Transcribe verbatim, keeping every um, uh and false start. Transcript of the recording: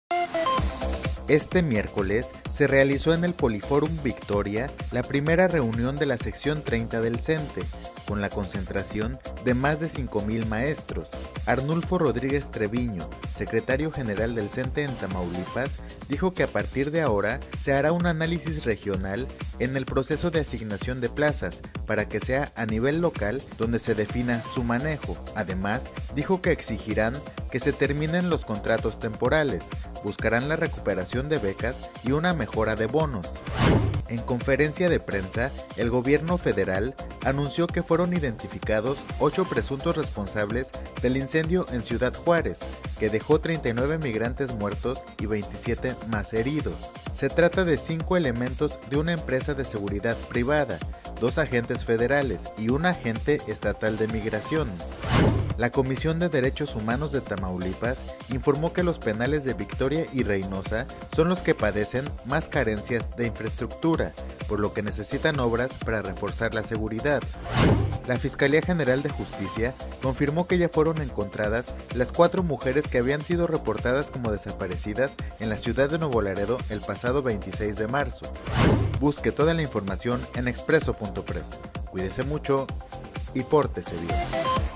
Este miércoles se realizó en el Poliforum Victoria la primera reunión de la sección treinta del CENTE, con la concentración de más de cinco mil maestros. Arnulfo Rodríguez Treviño, secretario general del CENTE en Tamaulipas, dijo que a partir de ahora se hará un análisis regional en el proceso de asignación de plazas para que sea a nivel local donde se defina su manejo. Además, dijo que exigirán que se terminen los contratos temporales, buscarán la recuperación de becas y una mejora de bonos. En conferencia de prensa, el gobierno federal anunció que fueron identificados ocho presuntos responsables del incendio en Ciudad Juárez, que dejó treinta y nueve migrantes muertos y veintisiete más heridos. Se trata de cinco elementos de una empresa de seguridad privada, dos agentes federales y un agente estatal de migración. La Comisión de Derechos Humanos de Tamaulipas informó que los penales de Victoria y Reynosa son los que padecen más carencias de infraestructura, por lo que necesitan obras para reforzar la seguridad. La Fiscalía General de Justicia confirmó que ya fueron encontradas las cuatro mujeres que habían sido reportadas como desaparecidas en la ciudad de Nuevo Laredo el pasado veintiséis de marzo. Busque toda la información en expreso punto press. Cuídese mucho y pórtese bien.